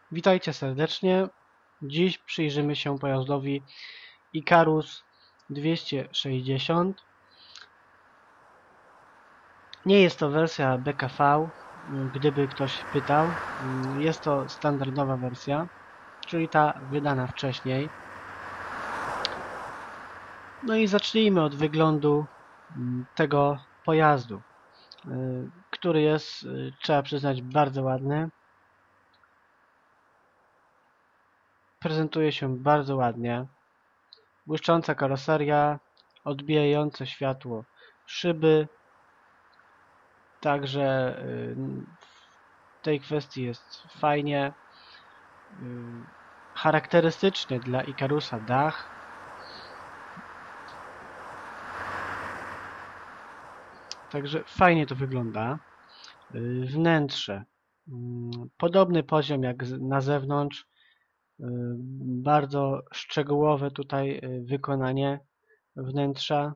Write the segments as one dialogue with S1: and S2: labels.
S1: Witajcie serdecznie. Dziś przyjrzymy się pojazdowi Ikarus 260. Nie jest to wersja BKV, gdyby ktoś pytał. Jest to standardowa wersja, czyli ta wydana wcześniej. No i zacznijmy od wyglądu tego pojazdu, który jest, trzeba przyznać, bardzo ładny. Prezentuje się bardzo ładnie. Błyszcząca karoseria, odbijające światło szyby. Także w tej kwestii jest fajnie. Charakterystyczny dla Ikarusa dach. Także fajnie to wygląda. Wnętrze. Podobny poziom jak na zewnątrz. Bardzo szczegółowe tutaj wykonanie wnętrza.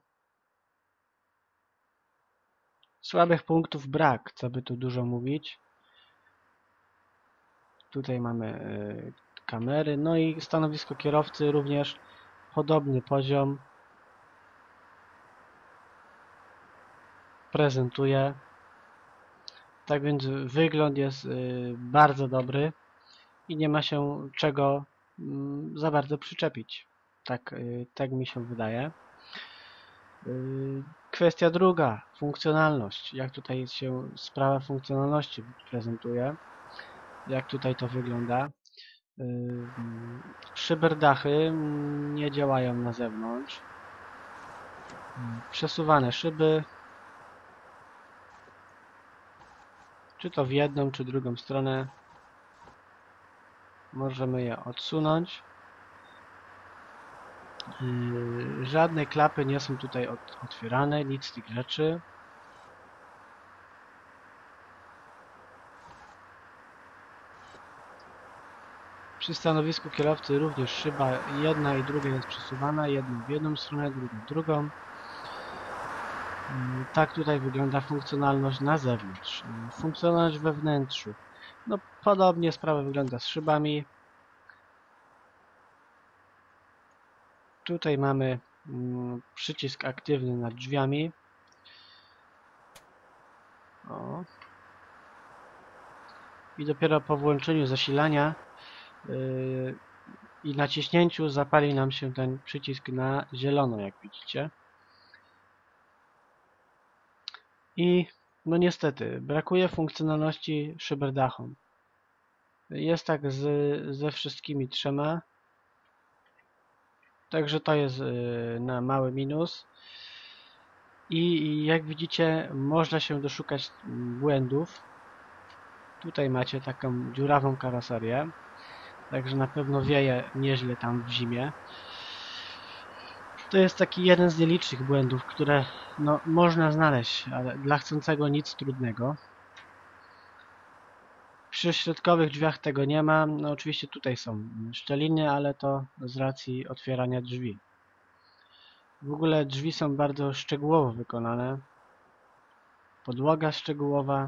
S1: Słabych punktów brak, co by tu dużo mówić. Tutaj mamy kamery, no i stanowisko kierowcy również podobny poziom prezentuje. Tak więc wygląd jest bardzo dobry i nie ma się czego za bardzo przyczepić. Tak mi się wydaje. Kwestia druga, funkcjonalność. Jak tutaj się sprawa funkcjonalności prezentuje. Jak tutaj to wygląda. Szyberdachy nie działają na zewnątrz. Przesuwane szyby. Czy to w jedną, czy drugą stronę. Możemy je odsunąć. Żadne klapy nie są tutaj otwierane, nic z tych rzeczy. Przy stanowisku kierowcy również szyba jedna i druga jest przesuwana, jedną w jedną stronę, drugą w drugą. Tak tutaj wygląda funkcjonalność na zewnątrz. Funkcjonalność we wnętrzu. No podobnie sprawa wygląda z szybami. Tutaj mamy przycisk aktywny nad drzwiami. O. I dopiero po włączeniu zasilania i naciśnięciu zapali nam się ten przycisk na zielono, jak widzicie. I no niestety brakuje funkcjonalności szyberdachom. Jest tak ze wszystkimi trzema. Także to jest na mały minus. I jak widzicie, można się doszukać błędów. Tutaj macie taką dziurawą karoserię. Także na pewno wieje nieźle tam w zimie. To jest taki jeden z nielicznych błędów, które no, można znaleźć, ale dla chcącego nic trudnego. Przy środkowych drzwiach tego nie ma. No, oczywiście tutaj są szczeliny, ale to z racji otwierania drzwi. W ogóle drzwi są bardzo szczegółowo wykonane. Podłoga szczegółowa.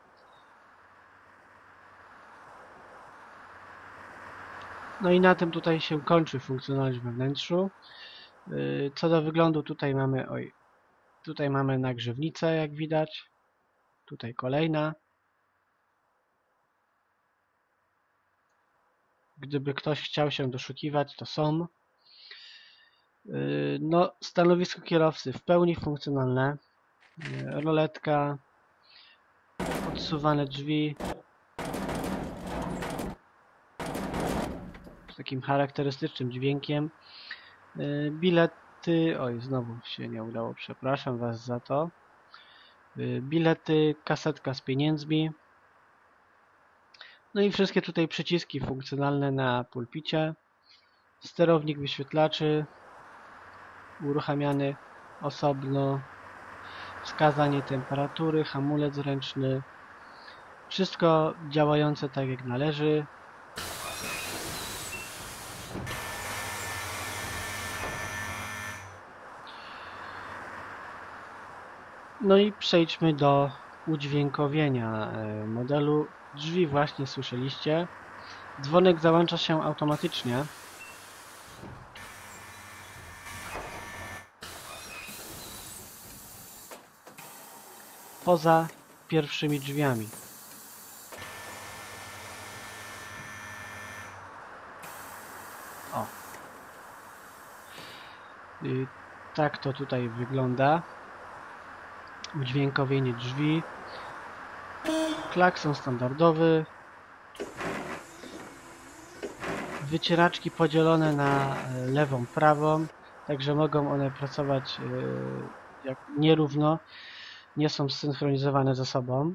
S1: No i na tym tutaj się kończy funkcjonalność we wnętrzu. Co do wyglądu tutaj mamy nagrzewnicę, jak widać. Tutaj kolejna. Gdyby ktoś chciał się doszukiwać, to są. No, stanowisko kierowcy w pełni funkcjonalne. Roletka, odsuwane drzwi z takim charakterystycznym dźwiękiem. Bilety, oj znowu się nie udało, przepraszam Was za to. Bilety, kasetka z pieniędzmi. No i wszystkie tutaj przyciski funkcjonalne na pulpicie. Sterownik wyświetlaczy uruchamiany osobno. Wskazanie temperatury, hamulec ręczny. Wszystko działające tak jak należy. No i przejdźmy do udźwiękowienia modelu. Drzwi właśnie słyszeliście. Dzwonek załącza się automatycznie. Poza pierwszymi drzwiami. O. Tak to tutaj wygląda. Udźwiękowienie drzwi. Klakson standardowy. Wycieraczki podzielone na lewą, prawą. Także mogą one pracować jak nierówno. Nie są zsynchronizowane ze sobą.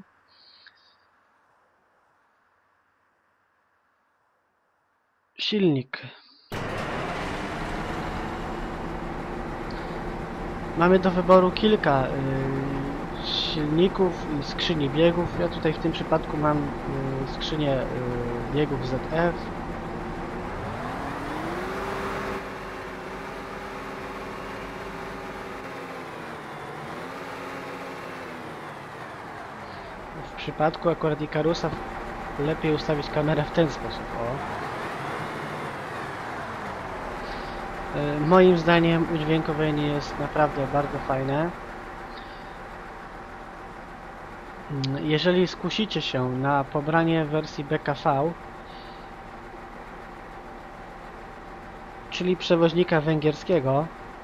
S1: Silnik. Mamy do wyboru kilka silników i skrzyni biegów. Ja tutaj w tym przypadku mam skrzynię biegów ZF. W przypadku akurat Ikarusa lepiej ustawić kamerę w ten sposób. O. Moim zdaniem udźwiękowienie jest naprawdę bardzo fajne. Jeżeli skusicie się na pobranie wersji BKV, czyli przewoźnika węgierskiego,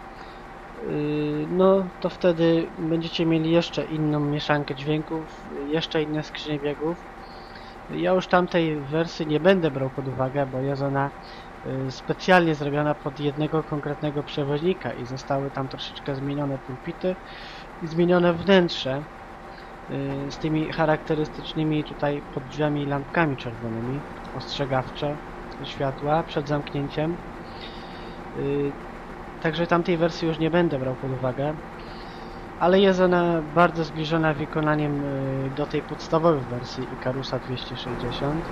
S1: no to wtedy będziecie mieli jeszcze inną mieszankę dźwięków, jeszcze inne skrzynie biegów. Ja już tamtej wersji nie będę brał pod uwagę, bo jest ona specjalnie zrobiona pod jednego konkretnego przewoźnika i zostały tam troszeczkę zmienione pulpity i zmienione wnętrze z tymi charakterystycznymi tutaj pod drzwiami lampkami czerwonymi, ostrzegawcze światła przed zamknięciem. Także tamtej wersji już nie będę brał pod uwagę, ale jest ona bardzo zbliżona wykonaniem do tej podstawowej wersji Ikarusa 260.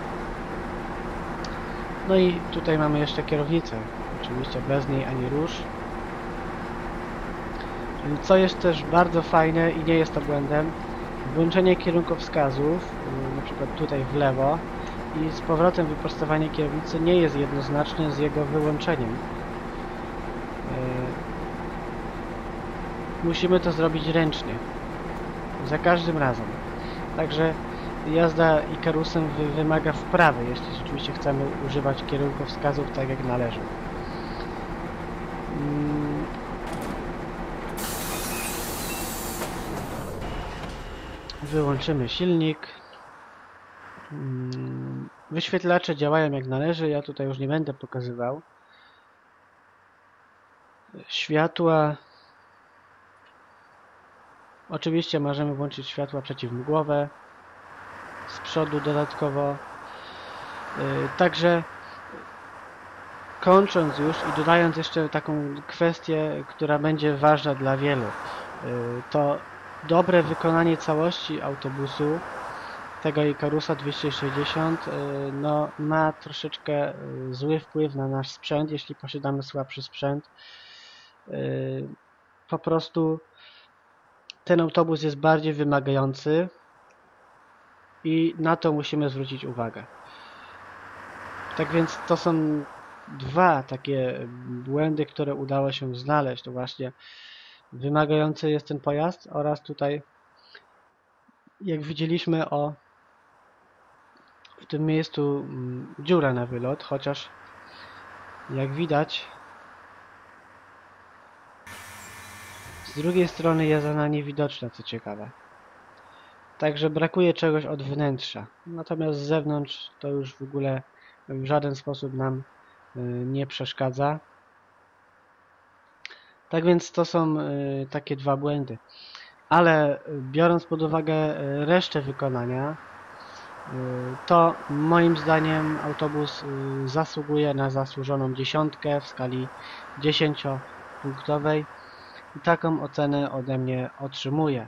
S1: No i tutaj mamy jeszcze kierownicę, oczywiście bez niej ani rusz. Co jest też bardzo fajne i nie jest to błędem, włączenie kierunkowskazów, na przykład tutaj w lewo, i z powrotem wyprostowanie kierownicy nie jest jednoznaczne z jego wyłączeniem. Musimy to zrobić ręcznie, za każdym razem. Także jazda Ikarusem wymaga wprawy, jeśli rzeczywiście chcemy używać kierunkowskazów tak jak należy. Wyłączymy silnik. Wyświetlacze działają jak należy, ja tutaj już nie będę pokazywał. Światła. Oczywiście możemy włączyć światła przeciwmgłowe z przodu dodatkowo. Także kończąc już i dodając jeszcze taką kwestię, która będzie ważna dla wielu, to dobre wykonanie całości autobusu, tego Ikarusa 260, no, ma troszeczkę zły wpływ na nasz sprzęt, jeśli posiadamy słabszy sprzęt. Po prostu ten autobus jest bardziej wymagający i na to musimy zwrócić uwagę. Tak więc to są dwa takie błędy, które udało się znaleźć. To właśnie wymagający jest ten pojazd oraz tutaj, jak widzieliśmy, w tym miejscu dziura na wylot, chociaż jak widać z drugiej strony jest ona niewidoczna, co ciekawe. Także brakuje czegoś od wnętrza. Natomiast z zewnątrz to już w ogóle w żaden sposób nam nie przeszkadza. Tak więc to są takie dwa błędy. Ale biorąc pod uwagę resztę wykonania, to moim zdaniem autobus zasługuje na zasłużoną dziesiątkę w skali 10-punktowej i taką ocenę ode mnie otrzymuje.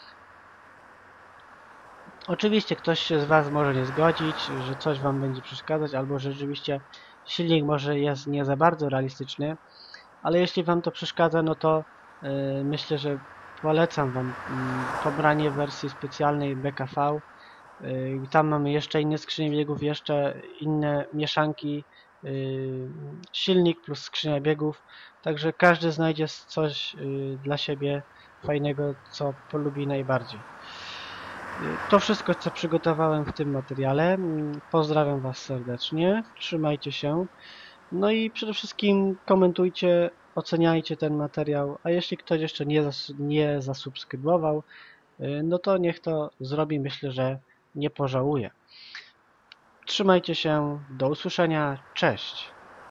S1: Oczywiście ktoś się z Was może nie zgodzić, że coś Wam będzie przeszkadzać, albo że rzeczywiście silnik może jest nie za bardzo realistyczny, ale jeśli Wam to przeszkadza, no to myślę, że polecam Wam pobranie wersji specjalnej BKV, Tam mamy jeszcze inne skrzynie biegów, jeszcze inne mieszanki, silnik plus skrzynia biegów, także każdy znajdzie coś dla siebie fajnego, co polubi najbardziej. To wszystko, co przygotowałem w tym materiale. Pozdrawiam Was serdecznie, trzymajcie się. No i przede wszystkim komentujcie, oceniajcie ten materiał, a jeśli ktoś jeszcze nie zasubskrybował, no to niech to zrobi, myślę, że nie pożałuje. Trzymajcie się, do usłyszenia, cześć!